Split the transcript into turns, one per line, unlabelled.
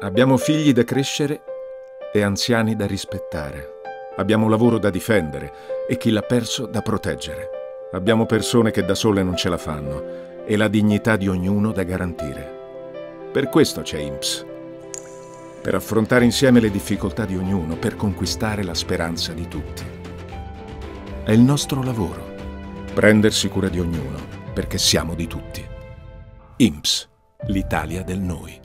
Abbiamo figli da crescere e anziani da rispettare. Abbiamo lavoro da difendere e chi l'ha perso da proteggere. Abbiamo persone che da sole non ce la fanno e la dignità di ognuno da garantire. Per questo c'è INPS. Per affrontare insieme le difficoltà di ognuno, per conquistare la speranza di tutti. È il nostro lavoro. Prendersi cura di ognuno, perché siamo di tutti. INPS, l'Italia del noi.